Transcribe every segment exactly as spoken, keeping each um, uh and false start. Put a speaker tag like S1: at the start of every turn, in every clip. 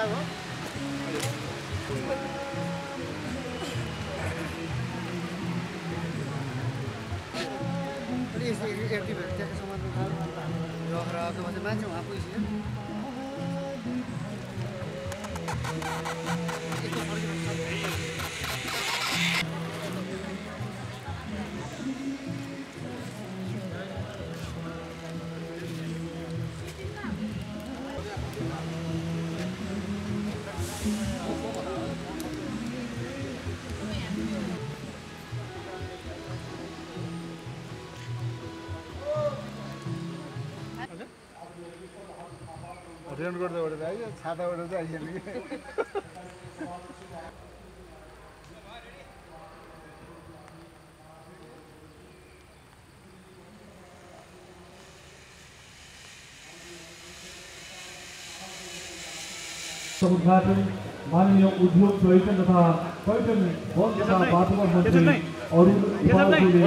S1: मान्छे उहाँ पुगिसक्यो
S2: रेन गर्दा उडेर आयो छाता उडेर चाहिँ आइसक्यो कि
S3: उद्घाटन माननीय उद्योग पर्यटन तथा पर्यटन वन तथा वातावरण मन्त्री अरुण उपाध्यायले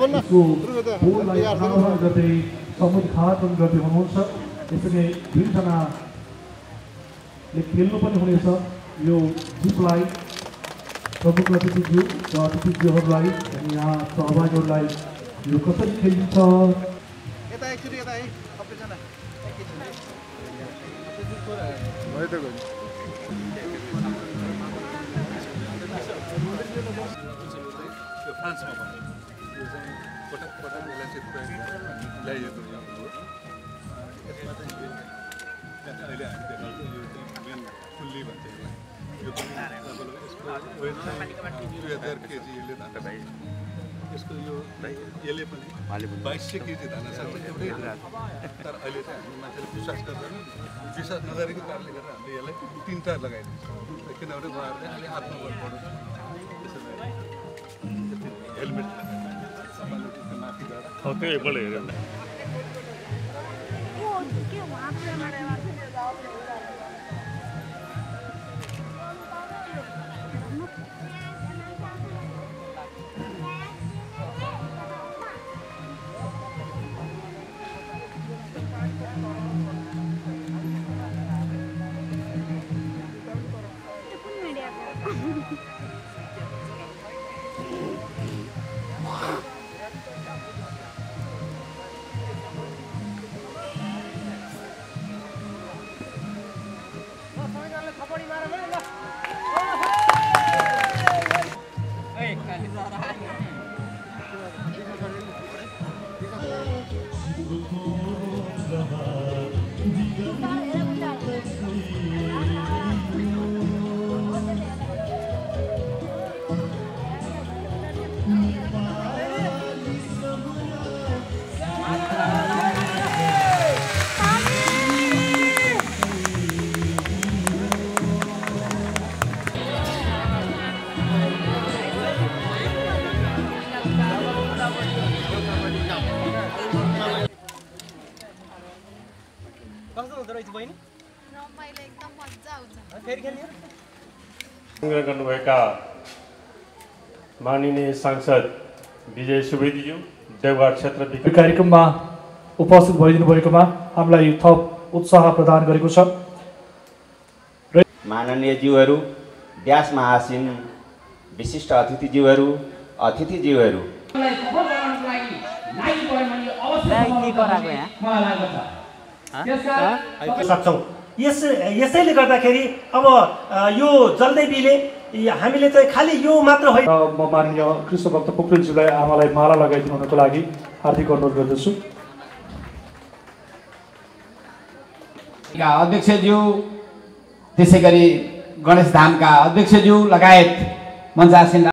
S3: गर्दै समुद्घाटन गर्दै हुनुहुन्छ। यसरी दुईजनाले खेल्नु पनि हुनेछ यो जिपलाई। प्रमुख अतिथिज्यू र अतिथिज्यूहरूलाई अनि यहाँ सहभागीहरूलाई यो कसरी खेलिन्छ
S2: फ्रान्समा भने यो चाहिँ पटक पटक यसलाई चाहिँ प्रयोग ल्याइएको हो। यसमा चाहिँ अहिले हामी देखाउँछौँ यो चाहिँ मेन फुल्ली भन्छ यसलाई। यो पनि यसको वेट चाहिँ दुई हजार केजी यसले धान भाइ यसको यो यसले पनि बाइस सय केजी धान सक्छ एउटै। तर अहिले चाहिँ हामी मान्छेले विश्वास गर्दैन, विश्वास नगरेको कारणले गर्दा हामीले यसलाई तिनवटा लगाइदिन्छौँ किनभने उहाँहरूले अहिले आत्मबल बढाउँछ। हेलमेट माथि गएर
S4: हो त्यो एकपल्ट हेरेर गर्नुभएका माननीय सांसद विजय सुवेदीज्यू देवघाट क्षेत्र विकास
S3: कार्यक्रममा उपस्थित भइदिनु भएकोमा हामीलाई थप उत्साह प्रदान गरेको छ।
S5: माननीय ज्यूहरू, व्यास महासिन, विशिष्ट अतिथिज्यूहरू, अतिथिज्यूहरू
S6: सक्छौँ। यस यसैले गर्दाखेरि अब यो जल्दै बिले हामीले चाहिँ खालि यो मात्र होइन।
S3: म माननीय कृष्ण भक्त पोखरेलज्यूलाई आमालाई माला लगाइदिनुको लागि हार्दिक अनुरोध गर्दछु।
S7: अध्यक्षज्यू, त्यसै गरी गणेश धामका अध्यक्षज्यू लगायत मञ्चासीन